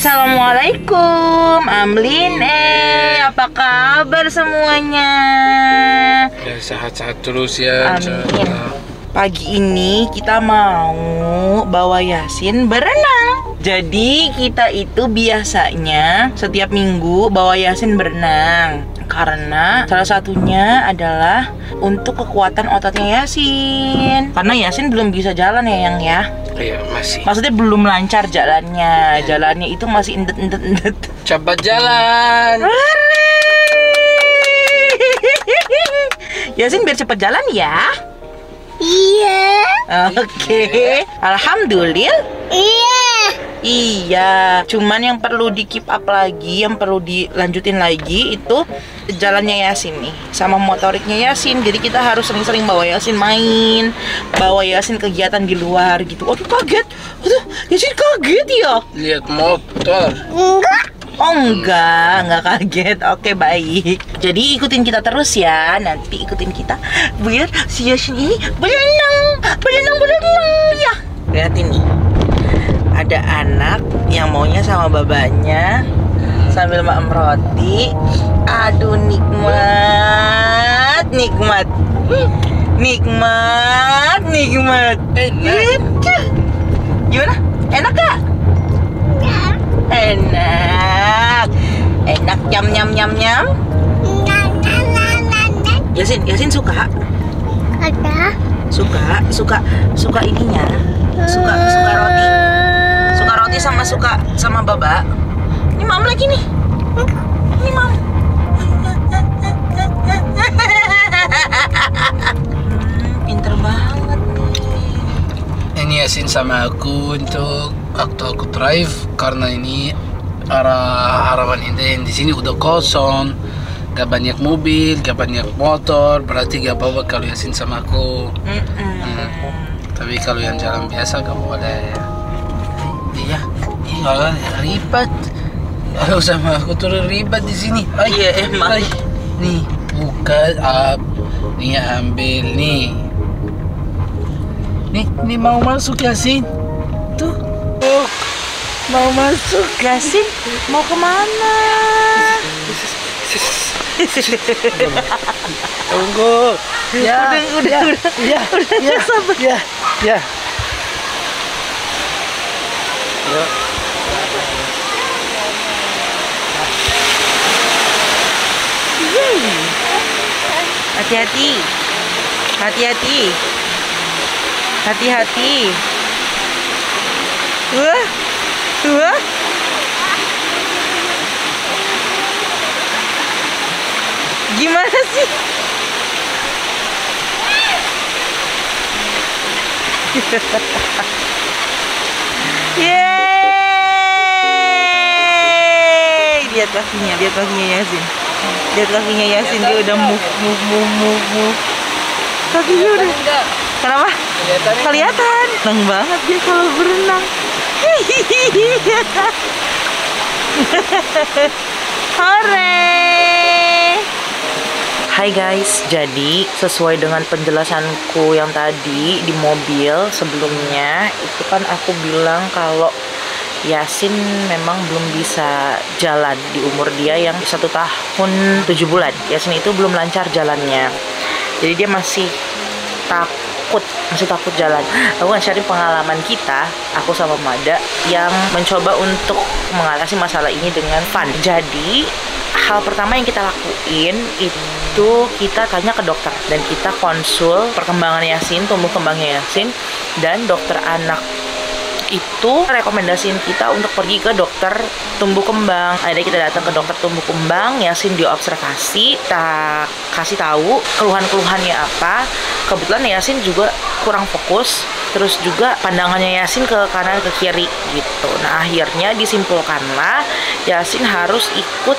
Assalamualaikum, Amlin. Apa kabar semuanya? Ya, sehat-sehat terus ya. Amin. Pagi ini kita mau bawa Yasin berenang. Jadi kita itu biasanya setiap minggu bawa Yasin berenang. Karena salah satunya adalah untuk kekuatan ototnya Yasin. Karena Yasin belum bisa jalan ya, Yang ya. Iya, masih. Maksudnya belum lancar jalannya. Jalannya itu masih endet. Cepat jalan. Yasin biar cepat jalan ya. Iya. Oke. Alhamdulillah. Iya. Cuman yang perlu di keep up lagi, yang perlu dilanjutin lagi itu jalannya Yasin nih, sama motoriknya Yasin. Jadi kita harus sering-sering bawa Yasin main, bawa Yasin kegiatan di luar gitu. Aduh kaget. Aduh, Yasin kaget ya. Lihat motor. Enggak. Oh enggak kaget. Oke baik. Jadi ikutin kita terus ya. Nanti ikutin kita biar si Yasin ini berenang ya. Lihat ini. Ada anak yang maunya sama babanya sambil makan roti. Aduh nikmat. Gimana? Enak gak? Enak nyam. Yasin suka? Ada. Suka ininya. Suka roti. Suka roti sama baba. Ini mam lagi nih. Ini mam. Pinter banget nih. Ini Yasin sama aku untuk waktu aku drive, karena ini harapan ini di sini udah kosong, gak banyak mobil, gak banyak motor, berarti gak apa-apa kalau Yasin sama aku. Tapi kalau yang jalan biasa gak boleh. Iya, kalau ribet. Kalau sama aku tuh ribet di sini. Iya emang. Nih, buka up. Nih ambil nih. Nih mau masuk Yasin. Tuh. Mau masuk. Yasin mau kemana? Tunggu. Udah sabar. Ya. Hati-hati. Wah. Gimana sih? Yeay! Lihat kakinya Yasin. Dia udah move. Kakinya udah. Kenapa? Kelihatan. Seneng banget dia kalau berenang. Hore! Hai guys, jadi sesuai dengan penjelasanku yang tadi di mobil sebelumnya, itu kan aku bilang kalau Yasin memang belum bisa jalan di umur dia yang 1 tahun 7 bulan. Yasin itu belum lancar jalannya. Jadi dia masih takut jalan. Aku akan share pengalaman kita, aku sama Mada, yang mencoba untuk mengatasi masalah ini dengan fun. Jadi hal pertama yang kita lakuin itu kita tanya ke dokter dan kita konsul perkembangan Yasin, tumbuh kembangnya Yasin, dan dokter anak itu rekomendasiin kita untuk pergi ke dokter tumbuh kembang. Akhirnya kita datang ke dokter tumbuh kembang, Yasin diobservasi, kita kasih tahu keluhan-keluhannya apa. Kebetulan Yasin juga kurang fokus, terus juga pandangannya Yasin ke kanan ke kiri gitu. Nah akhirnya disimpulkanlah Yasin harus ikut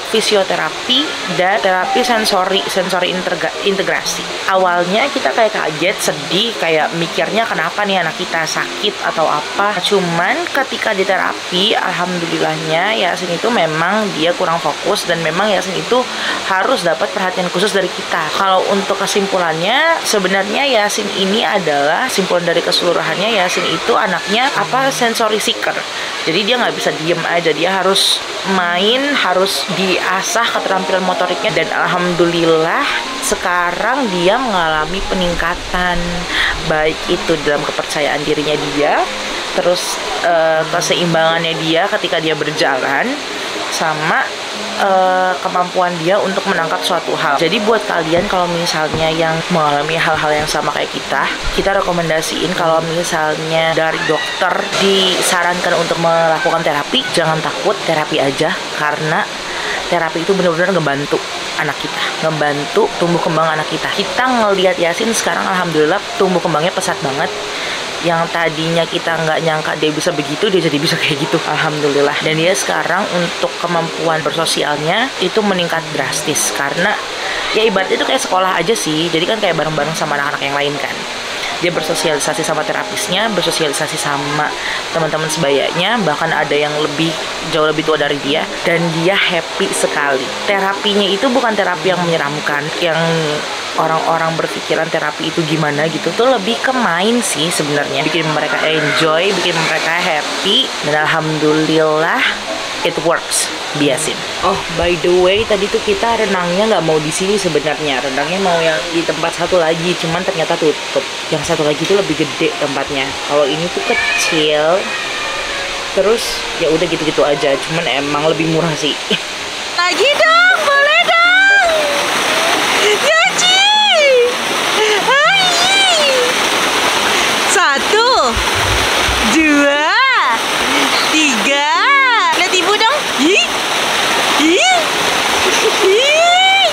fisioterapi dan terapi sensori integrasi. Awalnya kita kayak kaget, sedih, kayak mikirnya kenapa nih anak kita sakit atau apa. Cuman ketika di terapi, alhamdulillahnya Yasin itu memang dia kurang fokus dan memang Yasin itu harus dapat perhatian khusus dari kita. Kalau untuk kesimpulannya, sebenarnya Yasin ini adalah simpulan dari keseluruhannya. Yasin itu anaknya sensory seeker. Jadi dia nggak bisa diem aja, dia harus main, harus diasah keterampilan motoriknya, dan alhamdulillah sekarang dia mengalami peningkatan, baik itu dalam kepercayaan dirinya dia, terus keseimbangannya dia ketika dia berjalan, sama kemampuan dia untuk menangkap suatu hal. Jadi buat kalian kalau misalnya yang mengalami hal-hal yang sama kayak kita rekomendasiin kalau misalnya dari dokter disarankan untuk melakukan terapi, jangan takut, terapi aja, karena terapi itu benar-benar ngebantu anak kita, ngebantu tumbuh kembang anak kita. Kita ngelihat Yasin sekarang alhamdulillah tumbuh kembangnya pesat banget. Yang tadinya kita nggak nyangka dia bisa begitu, dia jadi bisa kayak gitu, alhamdulillah. Dan dia sekarang untuk kemampuan bersosialnya itu meningkat drastis, karena ya ibaratnya itu kayak sekolah aja sih. Jadi kan kayak bareng-bareng sama anak-anak yang lain kan. Dia bersosialisasi sama terapisnya, bersosialisasi sama teman-teman sebayanya, bahkan ada yang jauh lebih tua dari dia, dan dia happy sekali. Terapinya itu bukan terapi yang menyeramkan, yang orang-orang berpikiran terapi itu gimana gitu, tuh lebih ke main sih sebenarnya, bikin mereka enjoy, bikin mereka happy, dan alhamdulillah it works di Yasin. Oh, by the way, tadi tuh kita renangnya nggak mau di sini sebenarnya, renangnya mau yang di tempat satu lagi, cuman ternyata tutup. Yang satu lagi tuh lebih gede tempatnya. Kalau ini tuh kecil, terus ya udah gitu-gitu aja, cuman emang lebih murah sih. Lagi dong, boleh dong. Yaci. Hai. 1, 2, 3. Lihat ibu dong. Ih. Ih. Ih.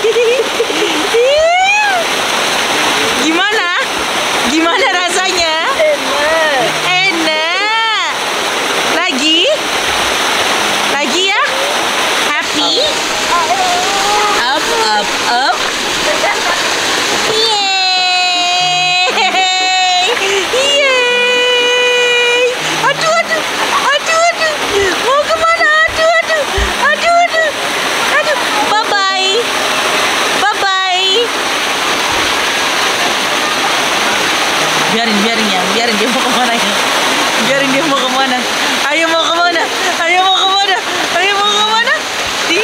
Gimana? Gimana rasanya? Enak. Enak. Lagi? Lagi ya? Happy? Up, up, up. Yeay. Yeay. Aduh, aduh. Aduh, aduh. Mau kemana? Aduh, aduh. Aduh, aduh. Aduh. Bye-bye. Bye-bye. Biarin dia mau kemana ya. Biarin dia mau kemana. Ayo mau kemana. Ayo mau kemana. Ayo mau kemana. Di.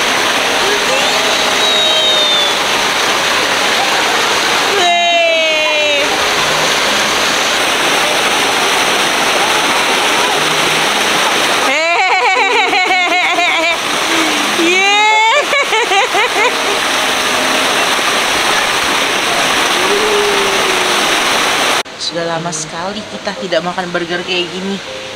Sudah lama sekali kita tidak makan burger kayak gini.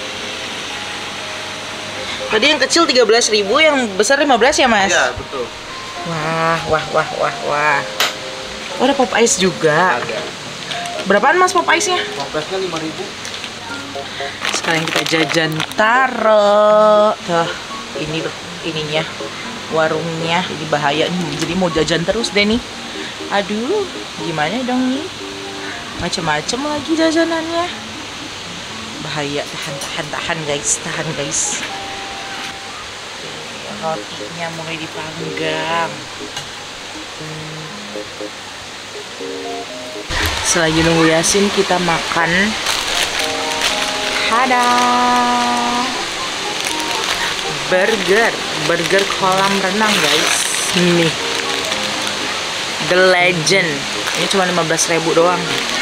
Tadi yang kecil 13.000, yang besar 15 ya mas? Iya betul. Wah. Oh, ada pop ice juga. Ada. Berapaan mas pop ice-nya? Popesnya 5.000. Sekarang kita jajan taro. Tuh, ini loh, ininya. Warungnya, ini bahaya nih. Jadi mau jajan terus deh nih. Aduh, gimana dong nih? Macem-macem lagi jajanannya. Bahaya, tahan guys, tahan guys. Rotinya mulai dipanggang. Selagi nunggu Yasin, kita makan. Hada. Burger kolam renang guys. Nih, The Legend. Ini cuma 15.000 doang.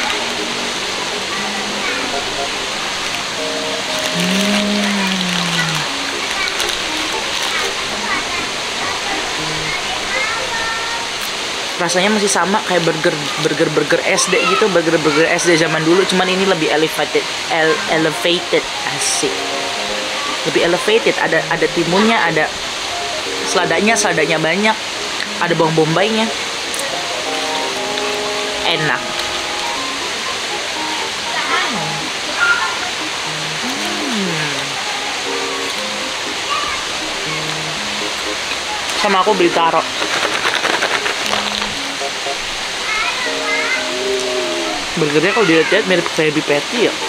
Rasanya masih sama kayak burger SD gitu, burger SD zaman dulu, cuman ini lebih elevated asik, lebih elevated. Ada timunnya, ada seladanya banyak, ada bawang bombaynya, enak. Sama aku beli taro. Burgernya kalau dilihat mirip Krabby Patty ya.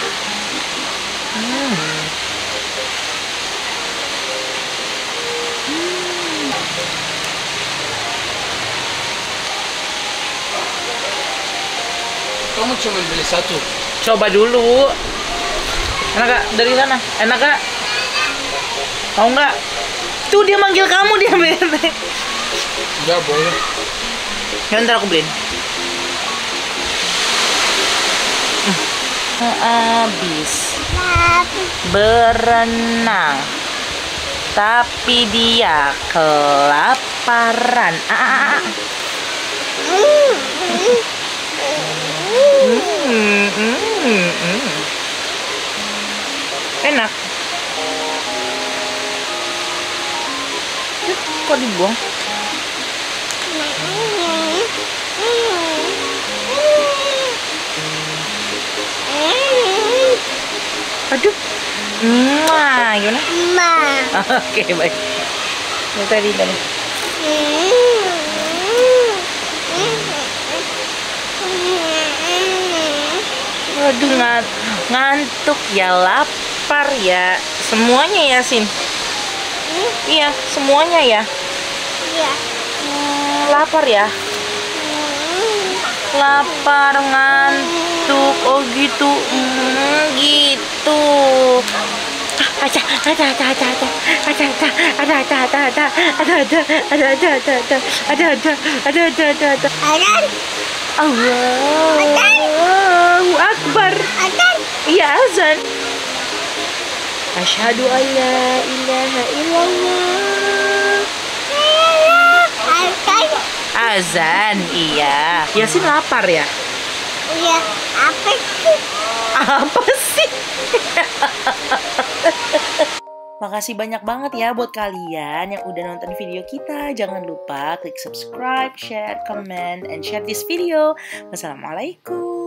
Kamu cuma beli satu. Coba dulu. Enak gak? Dari sana. Enak gak? Mau nggak? Tuh dia manggil kamu, dia bete. Enggak boleh. Ya ntar aku beliin. Habis berenang, tapi dia kelaparan. Enak. Kok dibuang? Aduh. Gimana? Oke, baik. Ini tadi tadi. Waduh, ngantuk ya, lapar ya. Semuanya ya, Sin? Iya, semuanya ya? Iya. Lapar ya? Lapar, ngantuk, oh gitu, gitu. Allahu Akbar. Iya, azan. Asyhadu an la ilaha illallah. Azan, iya. Yasin lapar ya? Iya, apa sih? Apa sih? Makasih banyak banget ya buat kalian yang udah nonton video kita. Jangan lupa klik subscribe, share, comment, and share this video. Wassalamualaikum.